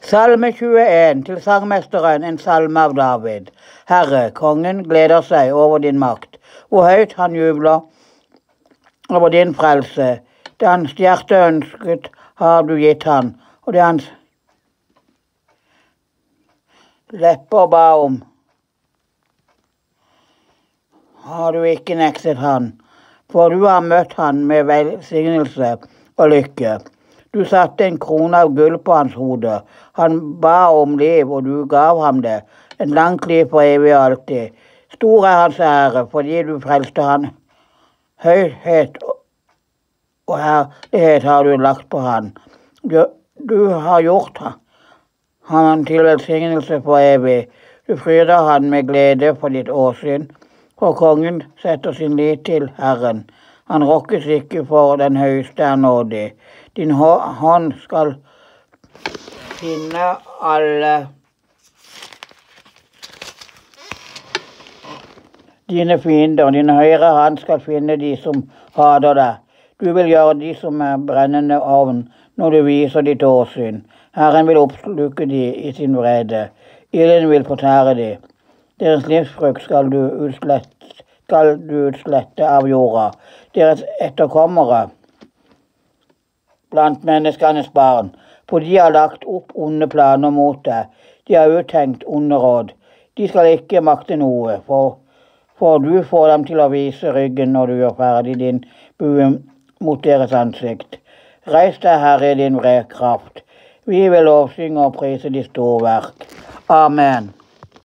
Salme 21 til sangmesteren, en salme av David. Herre, kongen gleder seg over din makt. Hvor høyt han jubler over din frelse. Det hans hjerte ønsket har du gitt han, og det hans lepper ba om har du ikke nektet han. For du har møtt han med velsignelse og lykke. Du satte en krone av gull på hans hode. Han ba om liv, og du gav ham det. Et langt liv for evig og alltid. Stor er hans ære, fordi du frelste han. Høyhet og herlighet har du lagt på han. Du har gjort han til velsignelse for evig. Du fryder han med glede for ditt åsyn. For kongen setter sin lit til Herren. Han rokkes ikke, for den høyeste er nådig. Din hånd skal finne alle dine fiender. Din høyre hånd skal finne de som hater deg. Du vil gjøre de som er brennende ovn når du viser ditt åsyn. Herren vil oppsluke de i sin vrede. Ilden vil fortære de. Deres livsfrukt skal du utslette av jorda. Deres etterkommere blant menneskenes barn, for de har lagt opp onde planer mot deg. De har uttenkt onde råd. De skal ikke makte noe, for du får dem til å vise ryggen når du gjør ferdig din bue mot deres ansikt. Reis deg, Herre, i din kraft. Vi vil lovsynge og prise ditt storverk. Amen.